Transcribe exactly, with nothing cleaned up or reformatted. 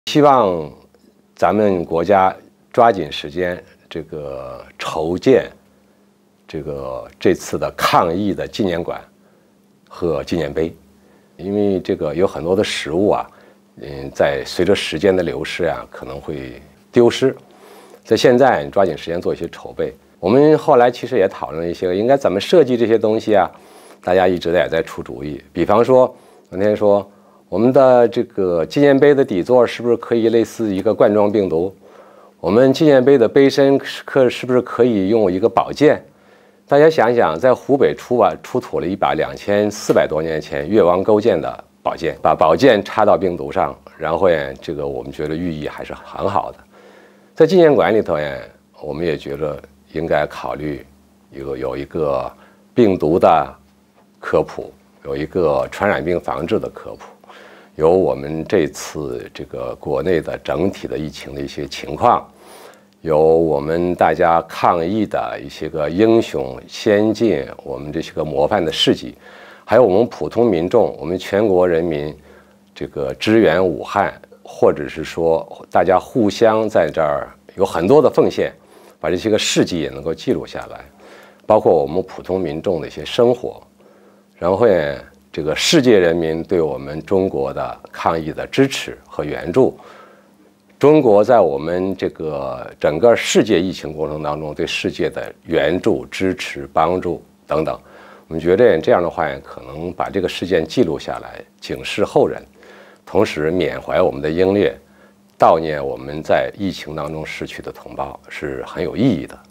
希望咱们国家抓紧时间，这个筹建这个这次的抗疫的纪念馆和纪念碑，因为这个有很多的实物啊，嗯，在随着时间的流逝啊，可能会丢失。在现在，你抓紧时间做一些筹备。我们后来其实也讨论了一些，应该怎么设计这些东西啊？大家一直也在出主意。比方说，昨天说我们的这个纪念碑的底座是不是可以类似一个冠状病毒？我们纪念碑的碑身可是不是可以用一个宝剑？大家想想，在湖北出啊出土了一把两千四百多年前越王勾践的宝剑，把宝剑插到病毒上，然后呀，这个我们觉得寓意还是很好的。在纪念馆里头呀，我们也觉得应该考虑一个有一个病毒的科普，有一个传染病防治的科普，有我们这次这个国内的整体的疫情的一些情况，有我们大家抗疫的一些个英雄先进，我们这些个模范的事迹，还有我们普通民众，我们全国人民这个支援武汉，或者是说大家互相在这儿有很多的奉献，把这些个事迹也能够记录下来，包括我们普通民众的一些生活，然后呢，这个世界人民对我们中国的抗疫的支持和援助，中国在我们这个整个世界疫情过程当中对世界的援助、支持、帮助等等，我们觉得这样的话，可能把这个事件记录下来，警示后人，同时缅怀我们的英烈，悼念我们在疫情当中逝去的同胞，是很有意义的。